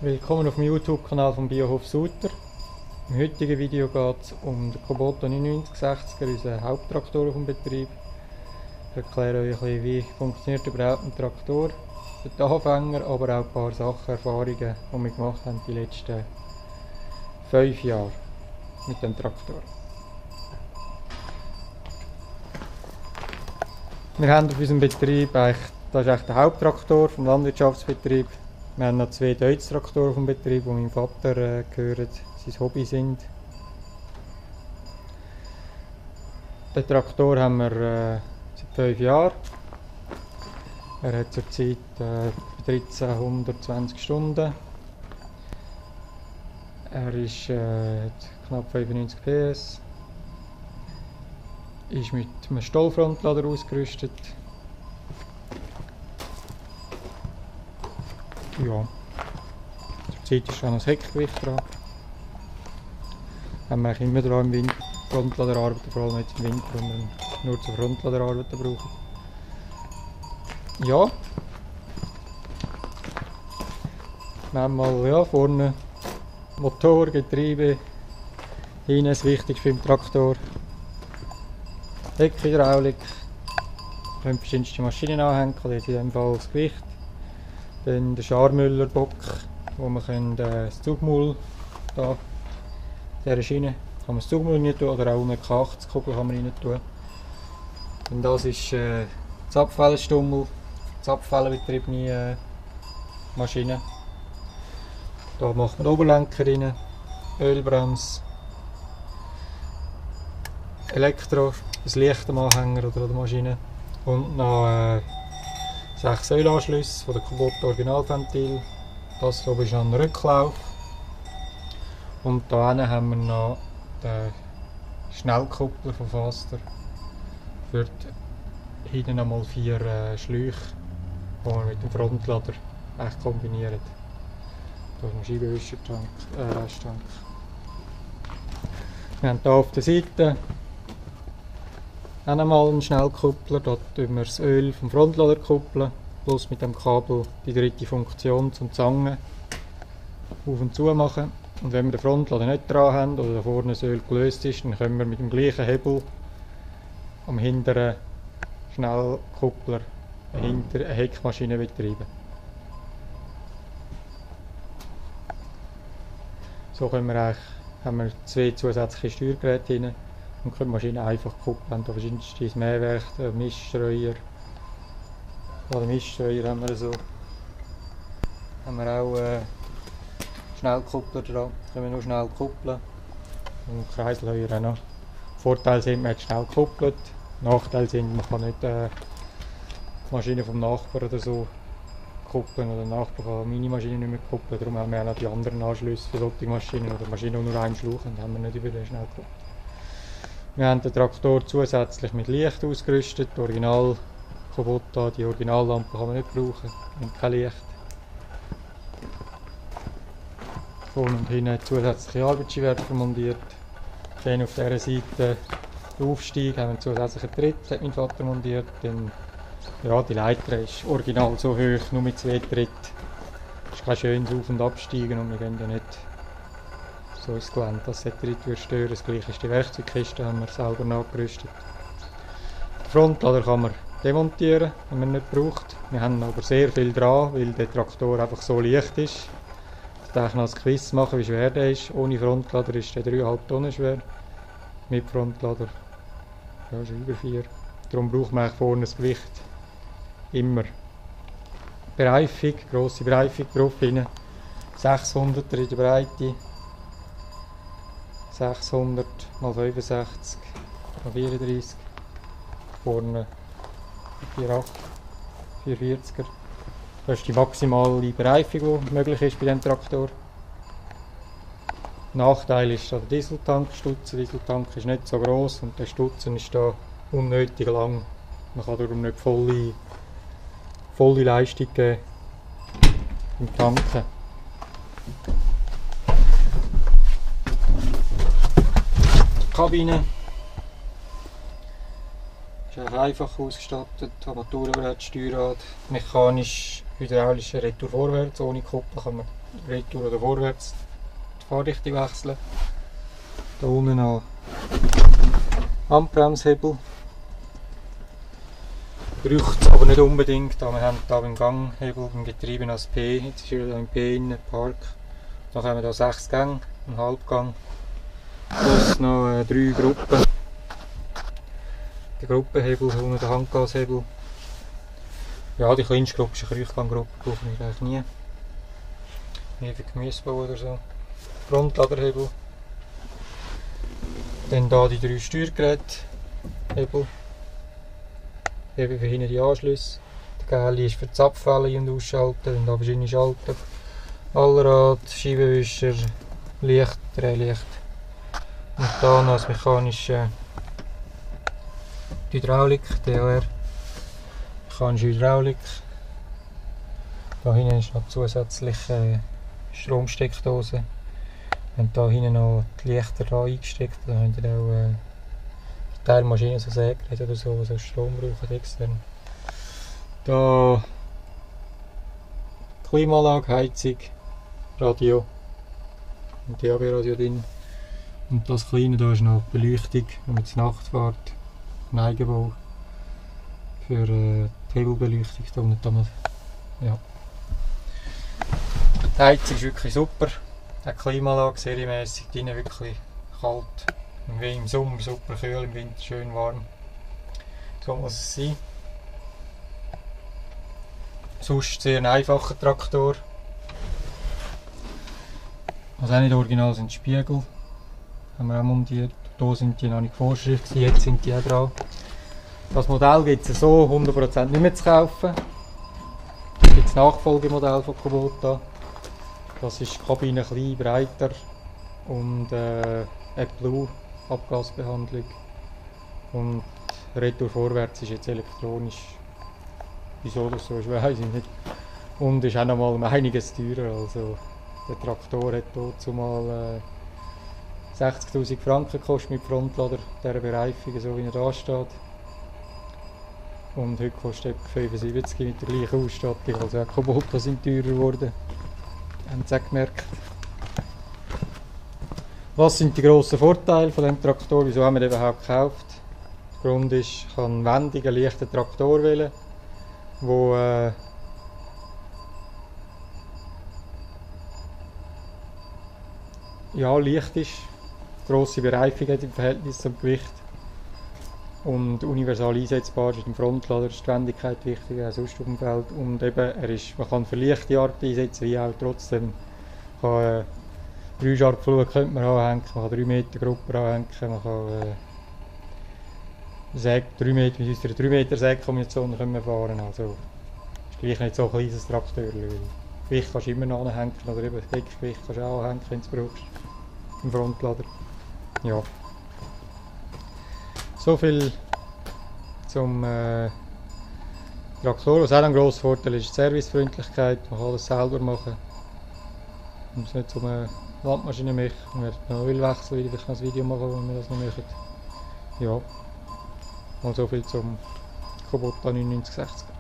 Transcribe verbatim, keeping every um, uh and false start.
Willkommen auf dem YouTube-Kanal von Biohof Suter. Im heutigen Video geht es um den Kubota neunundneunzig sechziger, unseren Haupttraktor auf dem Betrieb. Ich erkläre euch ein bisschen, wie funktioniert überhaupt ein Traktor für die Anfänger, aber auch ein paar Sachen, Erfahrungen, die wir gemacht haben die letzten fünf Jahre mit dem Traktor. Wir haben auf unserem Betrieb, eigentlich, das ist eigentlich der Haupttraktor vom Landwirtschaftsbetrieb. Wir haben noch zwei Deutz-Traktoren auf dem Betrieb, die meinem Vater äh, gehören, sein Hobby sind. Den Traktor haben wir äh, seit fünf Jahren. Er hat zurzeit äh, dreizehnhundertzwanzig Stunden. Er ist äh, knapp fünfundneunzig P S. Ist mit einem Stollfrontlader ausgerüstet. Ja, zurzeit ist auch noch das Heckgewicht dran. Haben wir eigentlich immer dran im Winter Frontlader arbeiten, vor allem jetzt im Winter, wenn wir nur zur Frontlader arbeiten brauchen. Ja, wir haben mal ja, vorne Motor, Getriebe, hinten das Wichtigste für den Traktor, Heckhydraulik, wir können verschiedenste Maschinen anhängen, in diesem Fall das Gewicht. Dann der Scharmüller-Bock, wo man können, äh, das Zugmaul da, dieser Schiene, kann man das Zugmaul rein tun oder auch eine K achtzig-Kugel kann man rein tun. Und das ist äh, das Abfällenstummel, das Abfällenbetriebene äh, Maschine. Da macht man den Oberlenker rein, Ölbremse, Elektro, das Licht am Anhänger oder an der Maschine und noch äh, sechs Ölanschlüsse von der Kubota Originalventil. Das hier ist ein Rücklauf. Und hier haben wir noch den Schnellkuppler von Faster. Für hinten nochmal vier äh, Schläuche, die wir mit dem Frontlader echt kombinieren. Hier ist ein Scheibenwischertank, äh, Resttank. Wir haben hier auf der Seite auch nochmal einen Schnellkuppler, da tun wir das Öl vom Frontlader kuppeln, plus mit dem Kabel die dritte Funktion zum Zangen auf und zu machen. Und wenn wir den Frontlader nicht dran haben oder da vorne das Öl gelöst ist, dann können wir mit dem gleichen Hebel am hinteren Schnellkuppler eine Heckmaschine betreiben. So können wir eigentlich, haben wir zwei zusätzliche Steuergeräte drin. Und können die Maschine einfach kuppeln. Da verschiedenste Mähwerk, Miststreuer. Oder Miststreuer haben wir so. Haben wir auch äh, Schnellkuppler dran. Können wir nur schnell kuppeln. Und Kreiselheuer auch noch. Vorteil sind, man hat schnell gekuppelt. Nachteil sind, man kann nicht äh, die Maschine vom Nachbarn oder so kuppeln. Oder der Nachbar kann meine Maschine nicht mehr kuppeln. Darum haben wir auch noch die anderen Anschlüsse für solche Maschinen. Oder Maschinen, die nur einen Schlauch haben, haben wir nicht über den schnell kuppeln. Wir haben den Traktor zusätzlich mit Licht ausgerüstet. Die Original Kubota, die Originallampe kann man nicht brauchen und kein Licht. Vorne und hinten zusätzliche Arbeitsskiwerfer montiert. Dann auf dieser Seite den Aufstieg haben wir einen zusätzlichen Tritt, hat mein Vater montiert. Dann, ja, die Leiter ist original so hoch, nur mit zwei Tritten. Es ist kein schönes Auf- und Absteigen und wir gehen ja nicht so ins Gelände, dass der Tritt würde stören. Das gleiche ist die Werkzeugkiste, haben wir selber nachgerüstet. Den Frontlader kann man demontieren, wenn man nicht braucht. Wir haben aber sehr viel dran, weil der Traktor einfach so leicht ist. Ich darf noch ein Quiz machen, wie schwer der ist. Ohne Frontlader ist der drei Komma fünf Tonnen schwer. Mit Frontlader ja, schon über vier. Darum braucht man vorne das Gewicht immer. Bereifung, grosse Bereifung drauf hinein. sechshundert in der Breite. sechshundert mal fünfundsechzig mal vierunddreißig. Vorne vierundachtzig, vierhundertvierziger. Das ist die maximale Bereifung, die möglich ist bei diesem Traktor. Nachteil ist der Dieseltank. Der Dieseltank ist nicht so gross und der Stutzen ist da unnötig lang. Man kann darum nicht volle, volle Leistung geben im Tanken. Die Kabine ist einfach ausgestattet, Armaturenbrett, Steuerrad, mechanisch, hydraulische Retour vorwärts, ohne Kuppel kann man retour oder vorwärts die Fahrrichtung wechseln. Hier unten noch Handbremshebel. Braucht es aber nicht unbedingt, da wir haben hier beim Ganghebel, beim Getriebe noch das P, jetzt ist er hier im P innen, Park. Dann haben wir hier sechs Gänge, einen Halbgang, plus noch äh, drei Gruppen. Der Gruppenhebel, unten der Handgashebel. Ja, die kleinste Gruppe ist eine Kreuchganggruppe, brauchen wir eigentlich nie. Nie für Gemüsebau oder so. Frontladerhebel. Dann hier die drei Steuergeräte-Hebel. Eben für hinten die Anschlüsse. Der gelbe ist für das Abfällen und Ausschalten, dann hier verschiedene Schalter. Allrad, Scheibenwischer, Licht, Drehlicht. Und hier noch das mechanische Hydraulik, D H R. Mechanische Hydraulik. Hier hinten ist noch zusätzliche Stromsteckdose. Wir haben hier hinten noch die Lichter da eingesteckt. Da könnt ihr auch äh, Teilmaschinen, so Sägeräte oder so, die Strom brauchen extern. Da Klimaanlage, Heizung, Radio und D A B-Radio drin. Und das kleine da ist noch Beleuchtung, wenn man zur Nacht fährt. Ein Eigenbau für äh, die Hebelbeleuchtung. Da und da mal, ja. Die Heizung ist wirklich super. Die Klimaanlage serienmäßig drin, wirklich kalt. Im Sommer super kühl, im Winter schön warm. So muss es sein. Sonst sehr ein einfacher Traktor. Was auch nicht original sind, Spiegel. Haben wir auch montiert. Hier sind die noch nicht Vorschrift, jetzt sind die auch dran. Das Modell gibt es so hundert Prozent nicht mehr zu kaufen. Es gibt das Nachfolgemodell von Kubota. Das ist die Kabine klein, breiter und äh, AdBlue Abgasbehandlung. Und Retour vorwärts ist jetzt elektronisch. Wieso das so ist, weiß ich nicht. Und ist auch noch mal um einiges teurer. Also der Traktor hat hier zumal äh, sechzigtausend Franken gekostet mit Frontlader, dieser Bereifung, so wie er da steht. Und heute kostet er fünfundsiebzig mit der gleichen Ausstattung. Also auch Kubota sind teurer geworden. Haben Sie auch gemerkt. Was sind die grossen Vorteile von diesem Traktor? Wieso haben wir den überhaupt gekauft? Der Grund ist, ich kann einen wendigen, leichten Traktor wählen, der äh, ja, leicht ist, grosse Bereifung hat im Verhältnis zum Gewicht und universal einsetzbar ist. Im Frontlader ist die Wendigkeit wichtig, auch sonst auf dem Feld. Und eben, er ist, man kann für leichte Arbeit einsetzen, wie auch trotzdem kann, äh, drei Scharpflug könnte man anhängen, man kann drei Meter Gruppe anhängen, man kann äh, Säge, drei Meter, mit unserer drei Meter Sägekombination können wir fahren. Also ist gleich nicht so ein kleines Traktor. Gewicht kannst du immer noch anhängen, oder eben Deckgewicht kannst du auch anhängen, wenn du es brauchst. Im Frontlader. Ja. So viel zum äh, Traktor. Was auch ein grosser Vorteil ist, die Servicefreundlichkeit. Man kann alles selber machen. Man muss nicht so eine Landmaschine machen. Man wird noch Ölwechsel, wieder ich kann ein Video machen, wenn wir das noch machen. Ja. Mal so viel zum Kubota neunundneunzig sechzig.